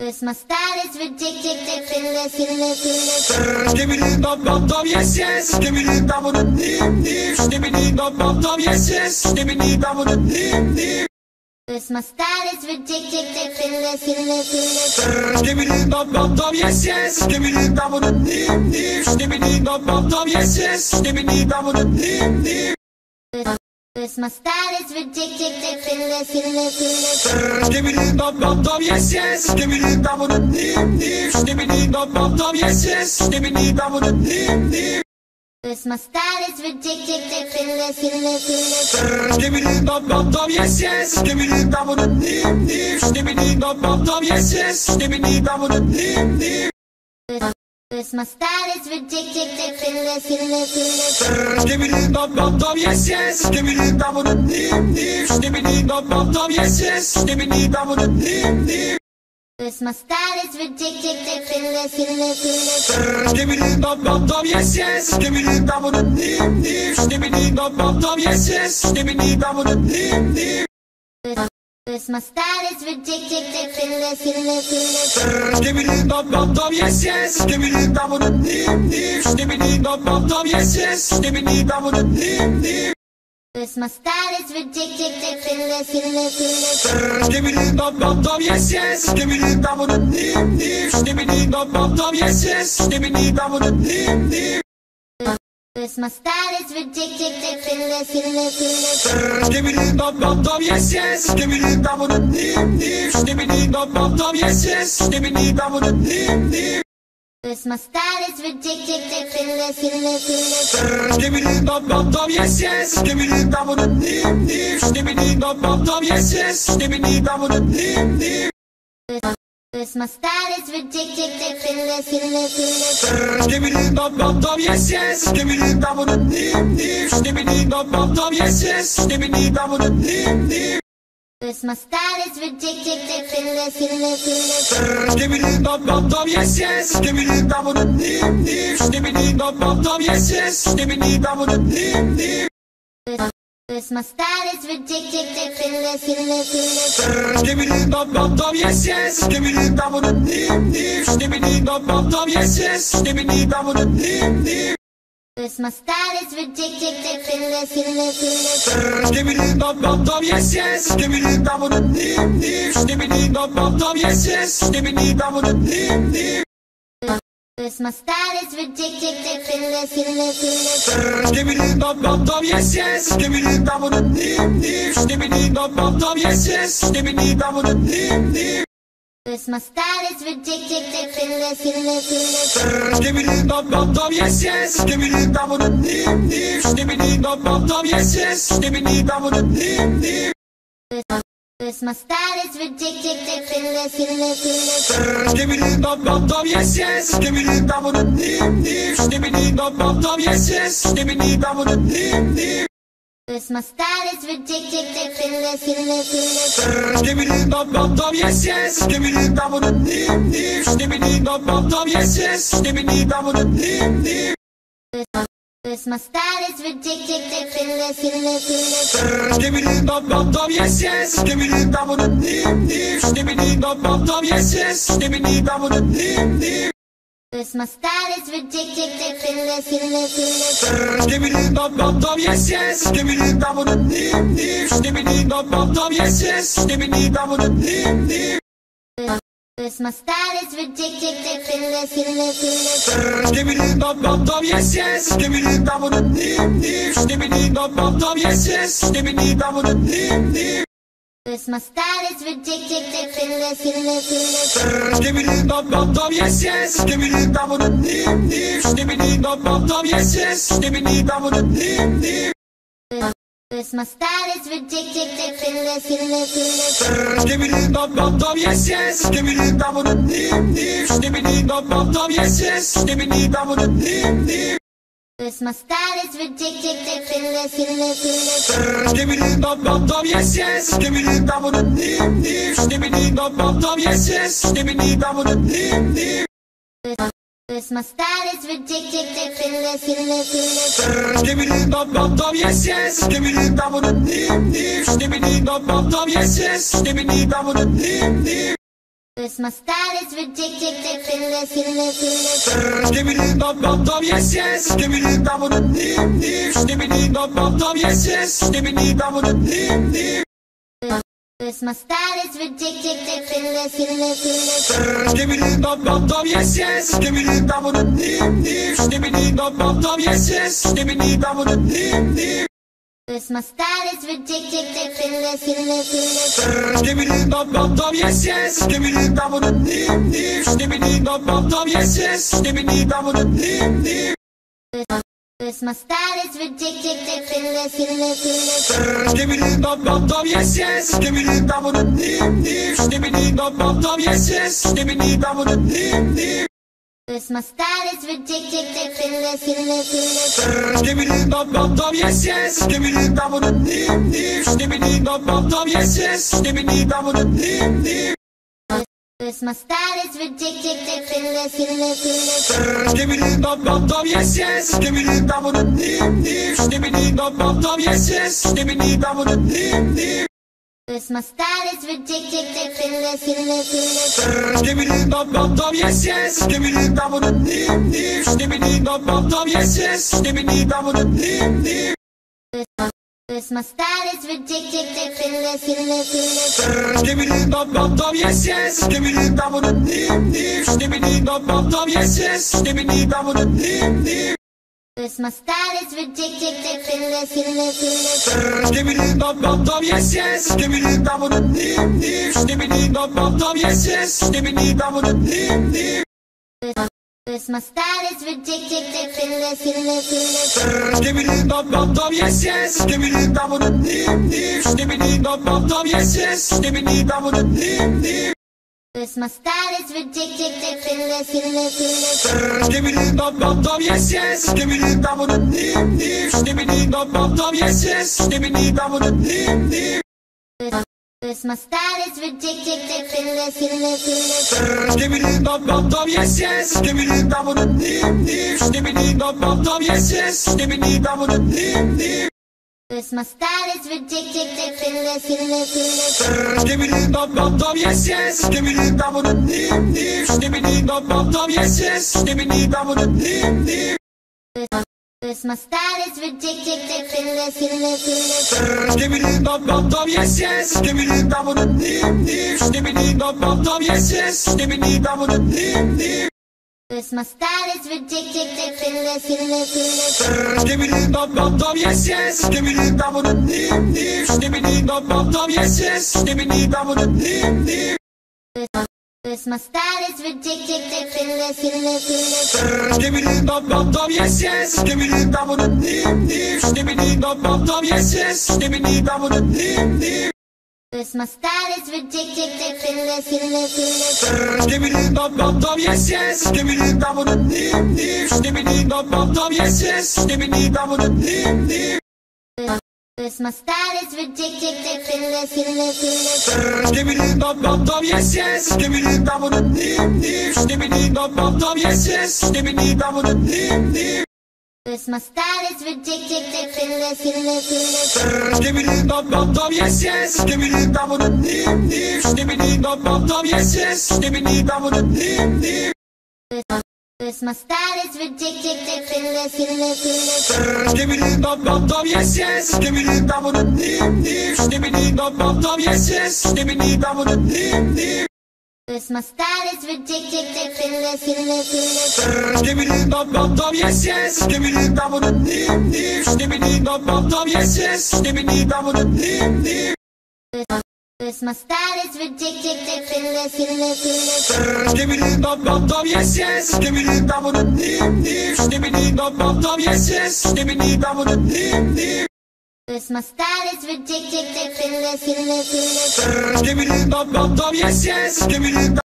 My style is ridiculous. Give me the bum bum bum, yes yes. Give me the bum bum dim dim. Give me the bum bum bum, yes yes. Give me the bum bum dim dim. My style is ridiculous. Give me the bum bum bum, yes yes. Give me the bum bum dim dim. Give me the bum bum bum, yes yes. Give me the bum bum dim dim. My style is ridiculous. Give me the bum bum bum, yes yes. Give me the bum bum dim dim. Give me the bum bum bum, yes yes. Give me the bum bum dim dim. My style is ridiculous. Give me the bum bum bum, yes yes. Give me the bum bum dim dim. Give me the bum bum bum, yes yes. Give me the bum bum dim dim. My style is ridiculous. Give me the bum bum bum, yes yes. Give me the bum bum dim dim. Give me the bum bum bum, yes yes. Give me the bum bum dim dim. My style is ridiculous. Give me the bum bum bum, yes yes. Give me the bum bum dim dim. Give me the bum bum bum, yes yes. Give me the bum bum dim dim. My style is ridiculous. Give me the bum bum bum, yes yes. Give me the bum bum dim dim. Give me the bum bum bum, yes yes. Give me the bum bum dim dim. My style is ridiculous. Give me the bum bum bum, yes yes. Give me the bum bum dim dim. Give me the bum bum bum, yes yes. Give me the bum bum dim dim. My style is ridiculous. Give me the bum bum bum, yes yes. Give me the bum bum dim dim. Give me the bum bum bum, yes yes. Give me the bum bum dim dim. My style is ridiculous. Give me the bum bum bum, yes yes. Give me the bum bum dim dim. Give me the bum bum bum, yes yes. Give me the bum bum dim dim. My style is ridiculous. Give me the bum bum bum, yes yes. Give me the bum bum dim dim. Give me the bum bum bum, yes yes. Give me the bum bum dim dim. My style is ridiculous. Give me the bum bum bum, yes yes. Give me the bum bum dim dim. Give me the bum bum bum, yes yes. Give me the bum bum dim dim. My style is ridiculous. Give me the bum bum bum, yes yes. Give me the bum bum dim dim. Give me the bum bum bum, yes yes. Give me the bum bum dim dim. My style is ridiculous. Give me the bum bum bum, yes yes. Give me the bum bum dim dim. Give me the bum bum bum, yes yes. Give me the bum bum dim dim. My style is ridiculous. Give me the bum bum bum, yes yes. Give me the bum bum dim dim. Give me the bum bum bum, yes yes. Give me the bum bum dim dim. My style is ridiculous. Give me the bum bum bum, yes yes. Give me the bum bum dim dim. Give me the bum bum bum, yes yes. Give me the bum bum dim dim. My style is ridiculous. Give me the bum bum bum, yes yes. Give me the bum bum dim dim. Give me the bum bum bum, yes yes. Give me the bum bum dim dim. My style is ridiculous. Give me the bum bum bum, yes yes. Give me the bum bum dim dim. Give me the bum bum bum, yes yes. Give me the bum bum dim dim. My style is ridiculous. Give me the bum bum bum, yes yes. Give me the bum bum dim dim. Give me the bum bum bum, yes yes. Give me the bum bum dim dim. My style is ridiculous. Give me the bum bum bum, yes yes. Give me the bum bum dim dim. Give me the bum bum bum, yes yes. Give me the bum bum dim dim. My style is ridiculous. Give me the bum bum bum, yes yes. Give me the bum bum dim dim. Give me the bum bum bum, yes yes. Give me the bum bum dim dim. My style is ridiculous. Give me the bum bum bum, yes yes. Give me the bum bum dim dim. Give me the bum bum bum, yes yes. Give me the bum bum dim dim. My style is ridiculous. Give me the bum bum bum, yes yes. Give me the bum bum dim dim. Give me the bum bum bum, yes yes. Give me the bum bum dim dim. My style is ridiculous. Give me the bum bum bum, yes yes. Give me the bum bum dim dim. Give me the bum bum bum, yes yes. Give me the bum bum dim dim. My style is ridiculous. Give me the bum bum bum, yes yes. Give me the bum bum dim dim. Give me the bum bum bum, yes yes. Give me the bum bum dim dim. Cause my style is ridiculous. Skibbidi bop bop dum yes yes. Skibbidi bop dum dim dim. Skibbidi bop bop dum yes yes. Skibbidi bop dum dim dim. Cause my style is ridiculous. Skibbidi bop bop dum yes yes. Skibbidi bop dum dim dim. Skibbidi bop bop dum yes yes. Skibbidi bop dum dim dim. Cause my style is ridiculous. Skibbidi bop bop dum yes yes. Skibbidi bop dum dim dim. Skibbidi bop bop dum yes yes. Skibbidi bop dum dim dim. Cause my style is ridiculous. Skibbidi bop bop dum yes yes. Skibbidi bop dum dim dim. Skibbidi bop bop dum yes yes. Skibbidi bop dum dim dim. Cause my style is ridiculous. Skibbidi bop bop dum yes yes. Skibbidi bop dum dim dim. Skibbidi bop bop dum yes yes. Skibbidi bop dum dim dim. Cause my style is ridiculous. Skibbidi bop bop dum yes yes. Skibbidi bop dum dim dim. Skibbidi bop bop dum yes yes. Skibbidi bop dum dim dim. Cause my style is ridiculous. Skibbidi bop bop dum yes yes. Skibbidi bop dum dim dim. Skibbidi bop bop dum yes yes. Skibbidi bop dum dim dim. Cause my style is ridiculous. Skibbidi bop bop dum yes yes. Skibbidi bop dum dim dim. Skibbidi bop bop dum yes yes. Skibbidi bop dum dim dim. Cause my style is ridiculous. Skibbidi bop bop dum yes yes. Skibbidi bop dum dim dim. Skibbidi bop bop dum yes yes. Skibbidi bop dum dim dim. Cause my style is ridiculous. Skibbidi bop bop dum yes yes. Skibbidi bop dum dim dim. Skibbidi bop bop dum yes yes. Skibbidi bop dum dim dim. Cause my style is ridiculous. Skibbidi bop bop dum yes yes. Skibbidi bop dum dim dim. Skibbidi bop bop dum yes yes. Skibbidi bop dum dim dim. Cause my style is ridiculous. Skibbidi bop bop dum yes yes. Skibbidi bop dum dim dim. Skibbidi bop bop dum yes yes. Skibbidi bop dum dim dim. Cause my style is ridiculous. Skibbidi bop bop dum yes yes. Skibbidi bop dum dim dim. Skibbidi bop bop dum yes yes. Skibbidi bop dum dim dim. Cause my style is ridiculous. Skibbidi bop bop dum yes yes. Skibbidi bop dum dim dim. Skibbidi bop bop dum yes yes. Skibbidi bop dum dim dim. Cause my style is ridiculous. Skibbidi bop bop dum yes yes. Skibbidi bop dum dim dim. Skibbidi bop bop dum yes yes. Skibbidi bop dum dim dim. Cause my style is ridiculous. Skibbidi bop bop dum yes yes. Skibbidi bop dum dim dim. Skibbidi bop bop dum yes yes. Skibbidi bop dum dim dim. Cause my style is ridiculous. Skibbidi bop bop dum yes yes. Skibbidi bop dum dim dim. Skibbidi bop bop dum yes yes. Skibbidi bop dum dim dim. Cause my style is ridiculous. Skibbidi bop bop dum yes yes. Skibbidi bop dum dim dim. Skibbidi bop bop dum yes yes. Skibbidi bop dum dim dim. Cause my style is ridiculous. Skibbidi bop bop dum yes yes. Skibbidi bop dum dim dim. Skibbidi bop bop dum yes yes. Skibbidi bop dum dim dim. Cause my style is ridiculous. Skibbidi bop bop dum yes yes. Skibbidi bop dum dim dim. Skibbidi bop bop dum yes yes. Skibbidi bop dum dim dim. Cause my style is ridiculous. Skibbidi bop bop dum yes yes. Skibbidi bop dum dim dim. Skibbidi bop bop dum yes yes. Skibbidi bop dum dim dim. Cause my style is ridiculous. Skibbidi bop bop dum yes yes. Skibbidi bop dum dim dim. Skibbidi bop bop dum yes yes. Skibbidi bop dum dim dim. Cause my style is ridiculous. Skibbidi bop bop dum yes yes. Skibbidi